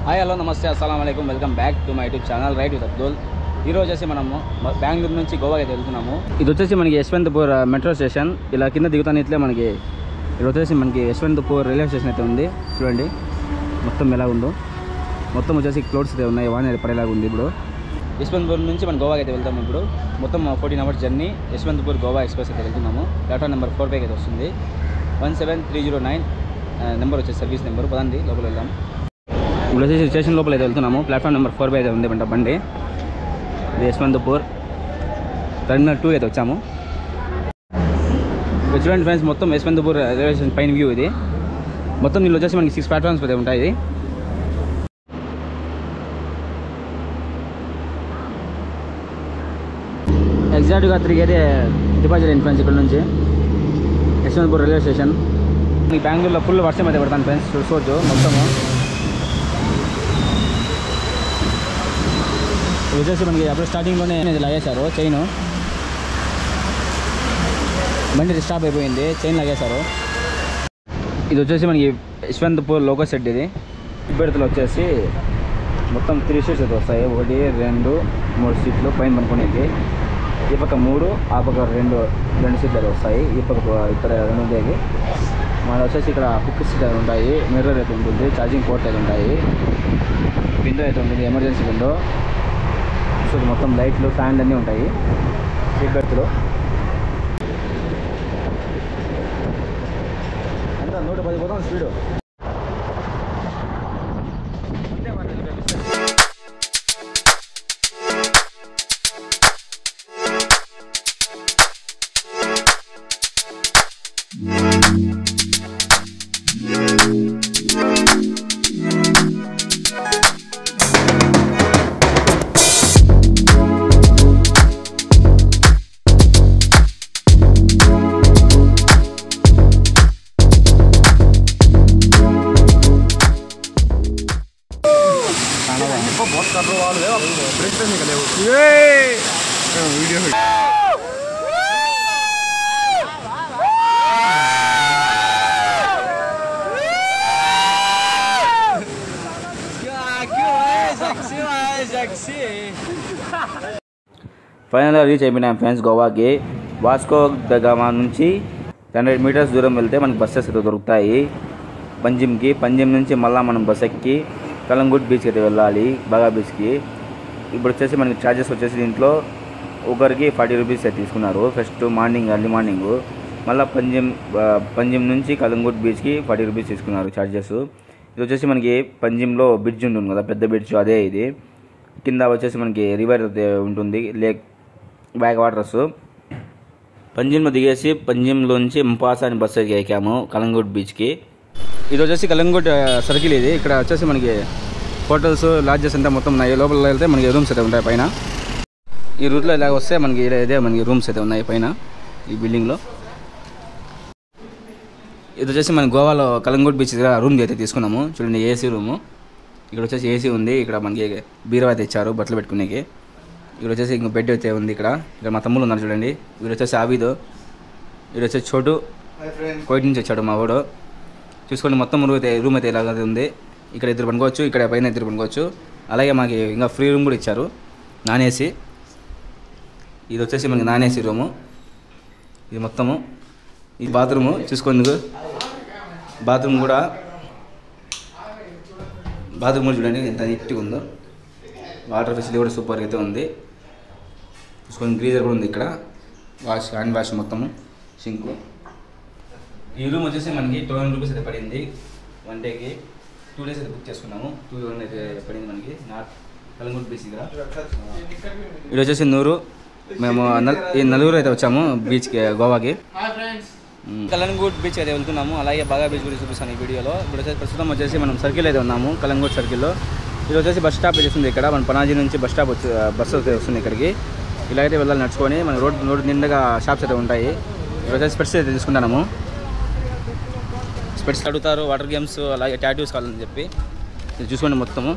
Hi hello నమస్తే అస్సలాము అలైకుం welcome back to my YouTube channel right with Abdul. ఈరోజు వచ్చేసి మనము బెంగళూరు నుంచి గోవాకి అయితే వెళ్తున్నాము. ఇది వచ్చేసి మనకి యశ్వంతపూర్ మెట్రో స్టేషన్. ఇలా కింద దిగుతాను ఇట్లే మనకి ఇది వచ్చేసి మనకి యశ్వంతపూర్ రైల్వే స్టేషన్ అయితే ఉంది. చూడండి మొత్తం ఎలా ఉందో. మొత్తం వచ్చేసి క్లౌడ్స్ అయితే ఉన్నాయి, వాన పడేలాగా ఉంది. ఇప్పుడు యశ్వంతపూర్ నుంచి మనం గోవాకి అయితే వెళ్తాము. ఇప్పుడు మొత్తం 14 hours journey Yeshwantpur Goa express అయితే వెళ్తున్నాము. ప్లాట్ఫామ్ నెంబర్ 4 పైకి అయితే వస్తుంది. 17309 నెంబర్ వచ్చేసి సర్వీస్ నెంబర్. పదండి లోపల వెళ్దాం. ఇప్పుడు వచ్చేసి స్టేషన్ లోపల అయితే వెళ్తున్నాము. ప్లాట్ఫామ్ నెంబర్ 4 అయితే ఉంది అంట బండి. ఇది యశ్వంతపూర్ టర్మినల్ 2 అయితే వచ్చాము. చూడండి ఫ్రెండ్స్, మొత్తం యశ్వంతపూర్ రైల్వే స్టేషన్ పైన వ్యూ ఇది. మొత్తం దీనిలో వచ్చేసి మనకి 6 ప్లాట్ఫామ్స్ అయితే ఉంటాయి. ఎగ్జాక్ట్గా 3 అయితే డిపాజిట్ అయింది ఫ్రెండ్స్ ఇక్కడ నుంచి యశ్వంతపూర్ రైల్వే స్టేషన్. ఈ బెంగళూరులో ఫుల్ వర్షం అయితే పడతాను ఫ్రెండ్స్, చూసుకోవచ్చు మొత్తము. వచ్చేసి మనకి అప్పుడు స్టార్టింగ్లోనే లాగేశారు చైన్, బండి స్టాప్ అయిపోయింది, చైన్ లాగేశారు. ఇది వచ్చేసి మనకి యశ్వంతపూర్ లోకల్ సెట్. ఇది ఇబ్బెడతలు వచ్చేసి మొత్తం 3 సీట్స్ అయితే వస్తాయి. 1 2 3 సీట్లు పైన పనుకునేకి. ఈ పక్క 3, ఆ పక్క 2 సీట్లు అయితే వస్తాయి. ఈ పక్క ఇక్కడ 2 ఉండేవి. మన వచ్చేసి ఇక్కడ కుక్ సీట్ అయితే ఉంటాయి, మిర్రర్ అయితే ఉంటుంది, ఛార్జింగ్ పోర్ట్ అయితే ఉంటాయి, విండో అయితే ఉంటుంది, ఎమర్జెన్సీ విండో. మొత్తం లైట్లు ఫ్యాన్లు అన్నీ ఉంటాయి సీట్ బెర్త్లో. అంతా 110 పోతాం స్పీడు. बहुत कर रहा है अब ब्रेक पे निकले वो ये वीडियो ఫైనల్గా రీచ్ అయిపోయినాం ఫ్రెండ్స్ గోవాకి. వాస్కో ద గామా నుంచి 100 meters దూరం వెళ్తే మనకి బస్సెస్ అయితే దొరుకుతాయి పంజిమ్కి. పంజిమ్ నుంచి మళ్ళీ మనం బస్ ఎక్కి కలంగుట్ బీచ్కి అయితే వెళ్ళాలి, బాగా బీచ్కి. ఇప్పుడు వచ్చేసి మనకి ఛార్జెస్ వచ్చేసి దీంట్లో ఒకరికి 40 rupees అయితే తీసుకున్నారు ఫస్ట్ మార్నింగ్, ఎర్లీ మార్నింగ్. మళ్ళీ పంజిమ్ నుంచి కలంగుట్ బీచ్కి 40 rupees తీసుకున్నారు ఛార్జెస్. ఇది వచ్చేసి మనకి పంజిమ్లో బ్రిడ్జ్ ఉంటుంది కదా, పెద్ద బ్రిడ్జ్, అదే ఇది. కింద వచ్చేసి మనకి రివర్ అయితే ఉంటుంది, లేక్ బ్యాక్ వాటర్స్. పంజిమ్లో దిగేసి పంజిమ్లోంచి మంపాసా అని బస్సు ఎక్కాము కలంగుట్ బీచ్కి. ఇది వచ్చేసి కలంగుట్ సర్కిల్. ఇది ఇక్కడ వచ్చేసి మనకి హోటల్స్, లాడ్జెస్ అంతా మొత్తం ఉన్నాయి. లోపల వెళ్తే మనకి రూమ్స్ అయితే ఉంటాయి పైన. ఈ రూట్లో ఇలాగ వస్తే మనకి ఇదే మనకి రూమ్స్ అయితే ఉన్నాయి పైన ఈ బిల్డింగ్లో. ఇది వచ్చేసి మన గోవాలో కలంగుట్ బీచ్ దగ్గర రూమ్ అయితే తీసుకున్నాము. చూడండి ఏసీ రూము. ఇక్కడ వచ్చేసి ఏసీ ఉంది. ఇక్కడ మనకి బీరువా అయితే ఇచ్చారు బట్టలు పెట్టుకునేకి. ఇక్కడ వచ్చేసి ఇంకో బెడ్ అయితే ఉంది. ఇక్కడ మా తమ్ముళ్ళు ఉన్నారు చూడండి. వీడు వచ్చేసి ఆబిద్, వీడు వచ్చేసి చోటు, కోయిట్ నుంచి వచ్చాడు మా వాడు. చూసుకోండి మొత్తం రూమ్ అయితే ఇలాగ ఉంది. ఇక్కడ 2 పనుకోవచ్చు, ఇక్కడ పైన 2 పనుకోవచ్చు. అలాగే మాకు ఇంకా ఫ్రీ రూమ్ కూడా ఇచ్చారు, నాన్ ఏసీ. ఇది వచ్చేసి మనకి నాన్ ఏసీ రూము. ఇది మొత్తము ఈ బాత్రూము చూసుకోండి. బాత్రూమ్ కూడా చూడండి ఎంత నీట్గా ఉందో. వాటర్ ఫెసిలిటీ కూడా సూపర్ అయితే ఉంది. చూసుకోండి గ్రీజర్ కూడా ఉంది ఇక్కడ, హ్యాండ్ వాష్ మొత్తము, సింకు. ఈ రూమ్ వచ్చేసి మనకి 12 rupees అయితే పడింది 1 dayకి. 2 days అయితే బుక్ చేసుకున్నాము. 2 అయితే పడింది మనకి కలంగుట్ బీచ్ దగ్గర. ఇది వచ్చేసి నూరు. మేము ఈ నలుగురు అయితే వచ్చాము బీచ్కి, గోవాకి. కలంగుట్ బీచ్ అయితే వెళ్తున్నాము. అలాగే బాగా బీచ్ గురించి చూపిస్తాను ఈ వీడియోలో. ఇప్పుడు వచ్చేసి ప్రస్తుతం వచ్చేసి మనం సర్కిల్ అయితే ఉన్నాము, కలంగుట్ సర్కిల్లో. ఇది వచ్చేసి బస్ స్టాప్ వచ్చేసింది ఇక్కడ. మన పనాజీ నుంచి బస్ స్టాప్ బస్సు అయితే వస్తుంది ఇక్కడికి. ఇలా అయితే వెళ్ళాలి నడుచుకొని. మన రోడ్డు నిండుగా షాప్స్ అయితే ఉంటాయి. ఇప్పుడు వచ్చేసి స్పెట్స్ అయితే తీసుకుంటాము. స్పెట్స్ అడుగుతారు, వాటర్ గేమ్స్, అలాగే టాటూస్ కావాలని చెప్పి. ఇది చూసుకోండి మొత్తము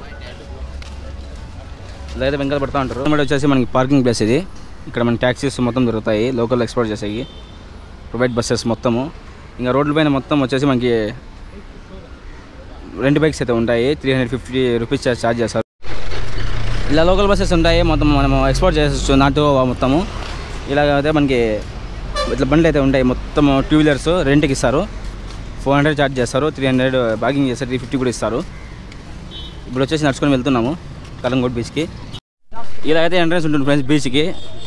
ఇలా అయితే వెంకలు పడుతూ ఉంటారు. వచ్చేసి మనకి పార్కింగ్ ప్లేస్ ఇది. ఇక్కడ మన ట్యాక్సీస్ మొత్తం దొరుకుతాయి, లోకల్ ఎక్స్పోర్ట్ చేసేవి, ప్రైవేట్ బస్సెస్ మొత్తము. ఇంకా రోడ్ల పైన మొత్తం వచ్చేసి మనకి రెంట్ బైక్స్ అయితే ఉంటాయి. 350 రూపీస్ ఛార్జ్ చేస్తారు. ఇలా లోకల్ బస్సెస్ ఉంటాయి, మొత్తం మనం ఎక్స్పోర్ట్ చేసేచ్చు నాటు మొత్తము. ఇలాగైతే మనకి ఇట్లా బండ్లు అయితే ఉంటాయి, మొత్తం 2 వీలర్స్ రెంట్కి ఇస్తారు. 400 ఛార్జ్ చేస్తారు, 300 బార్గింగ్ చేస్తారు, 350 కూడా ఇస్తారు. ఇప్పుడు వచ్చేసి నడుచుకొని వెళ్తున్నాము కలంగూట్ బీచ్కి. ఇలా అయితే ఎంట్రన్స్ ఉంటుంది ఫ్రెండ్స్ బీచ్కి.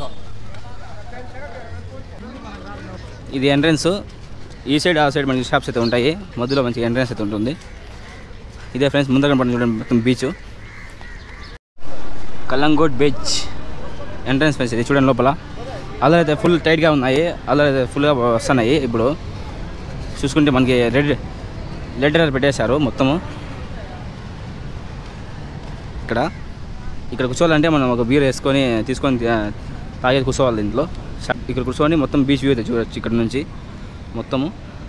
ఇది ఎంట్రన్స్. ఈ సైడ్ ఆ సైడ్ మనకి షాప్స్ అయితే ఉంటాయి, మధ్యలో మంచి ఎంట్రన్స్ అయితే ఉంటుంది. ఇదే ఫ్రెండ్స్ ముందర పడిన చూడండి మొత్తం beach, Calangute beach entrance friends. ఇది చూడండి లోపల అలా అయితే ఫుల్ టైట్గా ఉన్నాయి, అలా అయితే ఫుల్గా వస్తున్నాయి. ఇప్పుడు చూసుకుంటే మనకి రెడ్ లెటర్ పెట్టేశారు మొత్తము. ఇక్కడ కూర్చోవాలంటే మనం ఒక బీర్ వేసుకొని తీసుకొని తాగేది కూర్చోవాలి దీంట్లో. ఇక్కడ కూర్చొని మొత్తం బీచ్ వ్యూ అయితే చూడొచ్చు ఇక్కడ నుంచి మొత్తము.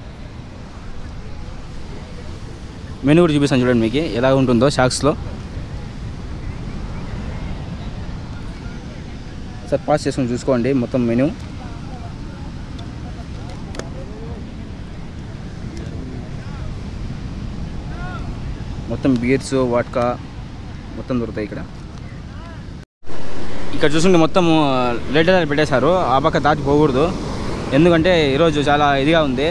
మెనూ కూడా చూపిస్తాను చూడండి మీకు ఎలా ఉంటుందో షాక్స్లో. సార్ పాస్ చేసుకొని చూసుకోండి మొత్తం మెనూ. మొత్తం బీర్స్ వాట్కా మొత్తం దొరుకుతాయి ఇక్కడ. ఇక్కడ చూసుకుంటే మొత్తం రెడ్ లైట్ పెట్టేశారు, ఆ పక్క దాటి పోకూడదు ఎందుకంటే ఈరోజు చాలా ఇదిగా ఉంది.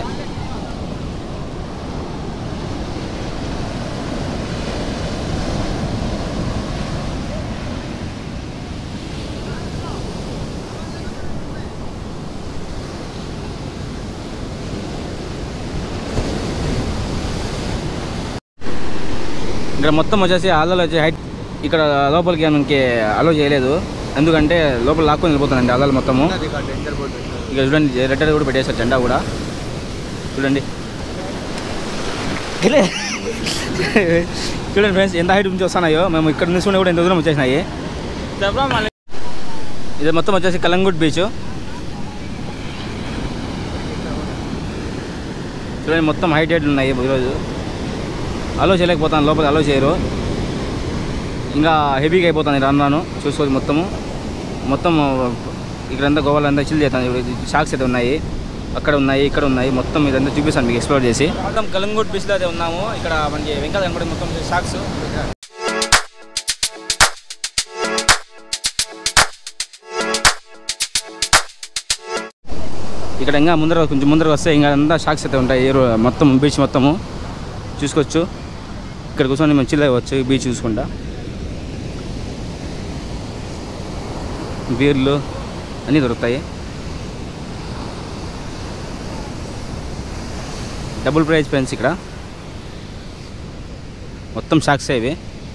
ఇక్కడ మొత్తం వచ్చేసి అల్లలు వచ్చి హైట్ ఇక్కడ లోపలికి మనకి అలో చేయలేదు, ఎందుకంటే లోపల లాక్కొని వెళ్ళిపోతుందండి అల్లలు మొత్తము. ఇక చూడండి రెడ్ కూడా పెట్టేశారు జెండా కూడా చూడండి. చూడండి ఫ్రెండ్స్ ఎంత హైట్ నుంచి వస్తున్నాయో, మేము ఇక్కడ నుంచి కూడా ఎంత దూరం వచ్చేసినాయి. ఇది మొత్తం వచ్చేసి కలంగూట్ బీచ్ చూడండి, మొత్తం హైట్ ఉన్నాయి. ఈరోజు అలో చేయలేకపోతాను, లోపల అలో చేయరు, ఇంకా హెవీగా అయిపోతుంది రాను చూసుకోవచ్చు. మొత్తం ఇక్కడంతా గోవాలంతా చిల్ చేస్తాను. షాక్స్ అయితే ఉన్నాయి, అక్కడ ఉన్నాయి, ఇక్కడ ఉన్నాయి, మొత్తం ఇదంతా చూపిస్తాను మీకు ఎక్స్ప్లోర్ చేసి. మొత్తం కలంగూట్ బీచ్లో అయితే ఉన్నాము. ఇక్కడ మనకి వెంకట కనపడే మొత్తం షాక్స్. ఇక్కడ ఇంకా కొంచెం ముందర వస్తే ఇంకా అంతా షాక్స్ అయితే ఉంటాయి. మొత్తం బీచ్ మొత్తము చూసుకోవచ్చు. ఇక్కడ కూర్చొని మేము చిల్ అవ్వచ్చు బీచ్ చూసుకుంటా. బీర్లు అన్నీ దొరుకుతాయి. డబుల్ ప్రైస్ ఫ్రెండ్స్ ఇక్కడ మొత్తం షాక్సే ఇవి.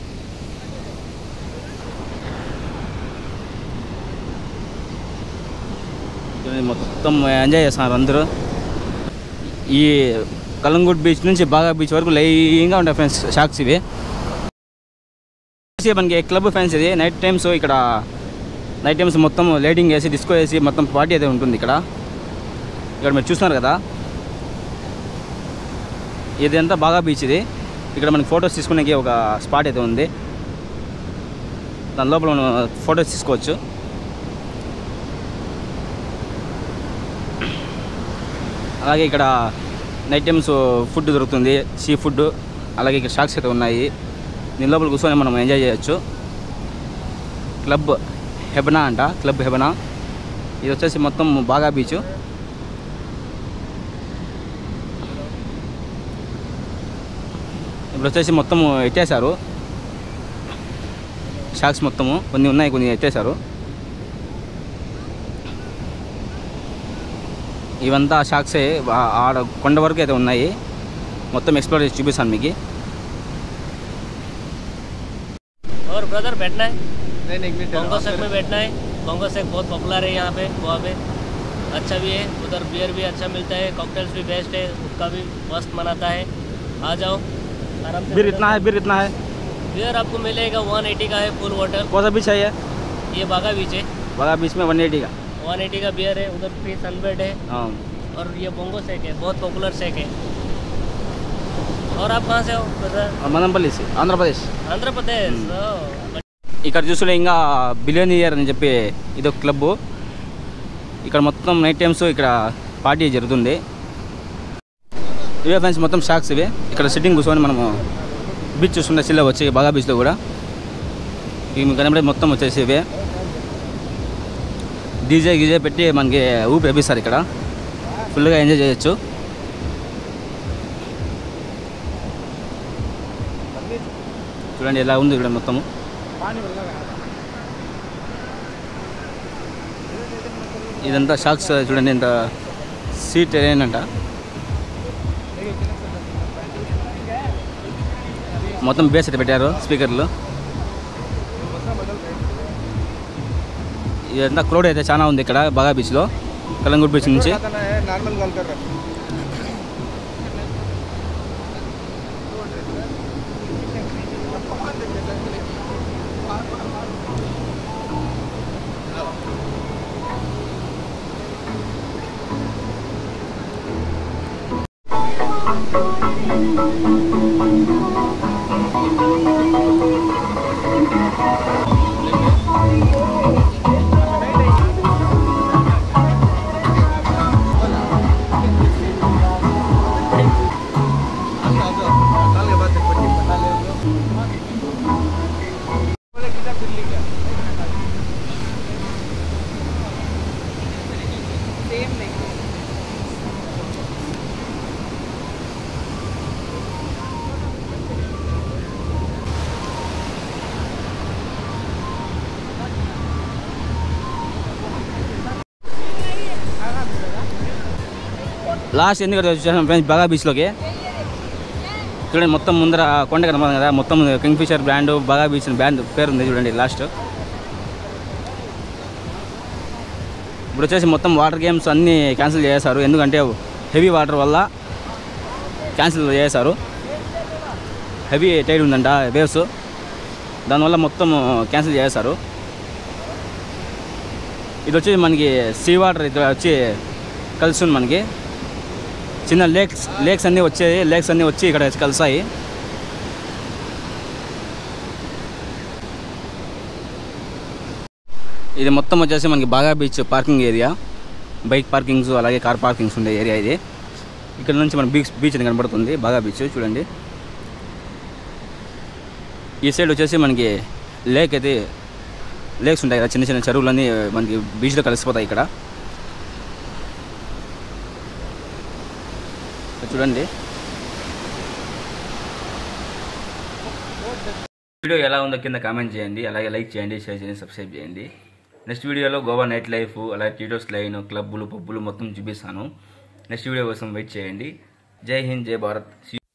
మొత్తం ఎంజాయ్ చేస్తున్నారు అందరూ. ఈ కలంగూట్ బీచ్ నుంచి బాగా బీచ్ వరకు లైన్గా ఉంటాయి ఫ్రెండ్స్ షాక్స్ ఇవి. మనకి క్లబ్ ఫ్రెండ్స్ ఇది. నైట్ టైమ్స్ ఇక్కడ నైట్ టైమ్స్ మొత్తం లైటింగ్ వేసి డిస్కో వేసి మొత్తం పార్టీ అయితే ఉంటుంది ఇక్కడ. ఇక్కడ మీరు చూస్తున్నారు కదా, ఇది అంతా బాగా బీచ్ ఇది. ఇక్కడ మనకి ఫొటోస్ తీసుకునే ఒక స్పాట్ అయితే ఉంది, దాని లోపల మనం ఫొటోస్ తీసుకోవచ్చు. అలాగే ఇక్కడ నైట్ టైమ్స్ ఫుడ్ దొరుకుతుంది, సీ ఫుడ్. అలాగే ఇక్కడ షాక్స్ అయితే ఉన్నాయి, దీని లోపల కూర్చొని మనం ఎంజాయ్ చేయొచ్చు. క్లబ్ హెబనా అంట, క్లబ్ హెబనా. ఇది వచ్చేసి మొత్తం బాగా బీచ్. ఇప్పుడు వచ్చేసి మొత్తం ఎట్టేశారు షాక్స్ మొత్తము. కొన్ని ఉన్నాయి, కొన్ని ఎట్టేశారు. ఇవంతా షాక్సే, ఆడ కొండ వరకు అయితే ఉన్నాయి. మొత్తం ఎక్స్ప్లోర్ చేసి చూపిస్తాను మీకు. और ब्रदर बैठना है, बॉन्गो सेक में बैठना है। बॉन्गो सेक बहुत पॉपुलर है यहाँ पे गोवा पे, अच्छा भी है। उधर बियर भी अच्छा मिलता है, कॉकटेल्स भी बेस्ट है, उसका भी मस्त मनाता है। आ जाओ आराम से। बियर कितना है? बियर आपको मिलेगा 180 का है फुल वाटर। कौन सा बीच है ये बागा बीच है। बागा बीच में 180 का 180 का बियर है। उधर भी सनबेड है। हाँ। और ये बॉन्गो सेक है, बहुत पॉपुलर सेक है। और आप कहाँ से हो ब्रदर? మదనపల్లి से ఆంధ్రప్రదేశ్. आंध्र प्रदेश। ఇక్కడ చూసుకుంటే ఇంకా బిలియనియర్ అని చెప్పి ఇది ఒక క్లబ్. ఇక్కడ మొత్తం నైట్ టైమ్స్ ఇక్కడ పార్టీ జరుగుతుంది. ఇవే ఫ్రెండ్స్ మొత్తం షాక్స్ ఇవి. ఇక్కడ సిట్టింగ్ కూర్చొని మనము బీచ్ చూసుకుంటే చిల్ల వచ్చి బాగా బీచ్లో కూడా ఇవి కనబడే మొత్తం వచ్చేసి ఇవే డీజే గీజే పెట్టి మనకి ఊపి వేపిస్తారు ఇక్కడ ఫుల్గా ఎంజాయ్ చేయొచ్చు. చూడండి ఎలా ఉంది ఇక్కడ మొత్తము. ఇదంతా షాక్స్ చూడండి, ఇంత సీట్ ఏంటంట మొత్తం బేస్ అయితే పెట్టారు స్పీకర్లు. ఇదంతా క్రౌడ్ అయితే చాలా ఉంది ఇక్కడ బాగా బీచ్లో, కలంగూట్ బీచ్ నుంచి. లాస్ట్ ఎందుకంటే వచ్చేసాం ఫ్రెండ్స్ బాగా బీచ్లోకి. చూడండి మొత్తం ముందర కొండ కనపడుతుంది కదా, మొత్తం కింగ్ఫిషర్ బ్రాండ్ బాగా బీచ్ బ్రాండ్ పేరు ఉంది చూడండి. లాస్ట్ ఇప్పుడు వచ్చేసి మొత్తం వాటర్ గేమ్స్ అన్నీ క్యాన్సిల్ చేశారు, ఎందుకంటే హెవీ వాటర్ వల్ల క్యాన్సిల్ చేశారు. హెవీ టైడ్ ఉందంట వేవ్స్, దానివల్ల మొత్తం క్యాన్సిల్ చేశారు. ఇది వచ్చి మనకి సీ వాటర్ ఇక్కడ వచ్చి కలుస్తుంది, మనకి చిన్న లేక్స్ అన్నీ వచ్చాయి, లేక్స్ అన్నీ వచ్చి ఇక్కడ కలిసాయి. ఇది మొత్తం వచ్చేసి మనకి బాగా beach parking area, bike parkings అలాగే కార్ పార్కింగ్స్ ఉండే ఏరియా ఇది. ఇక్కడ నుంచి మన బీచ్ అని కనబడుతుంది బాగా బీచ్ చూడండి. ఈ సైడ్ వచ్చేసి మనకి లేక్స్ ఉంటాయి కదా, చిన్న చిన్న చెరువులన్నీ మనకి బీచ్లో కలిసిపోతాయి ఇక్కడ చూడండి. వీడియో ఎలా ఉందో కింద కామెంట్ చేయండి, అలాగే లైక్ చేయండి, షేర్ చేయండి, సబ్స్క్రైబ్ చేయండి. నెక్స్ట్ వీడియోలో గోవా నైట్ లైఫ్ అలాగే టీటోస్ లైన్ క్లబ్బులు పబ్బులు మొత్తం చూపిస్తాను. నెక్స్ట్ వీడియో కోసం వెయిట్ చేయండి. జై హింద్, జై భారత్.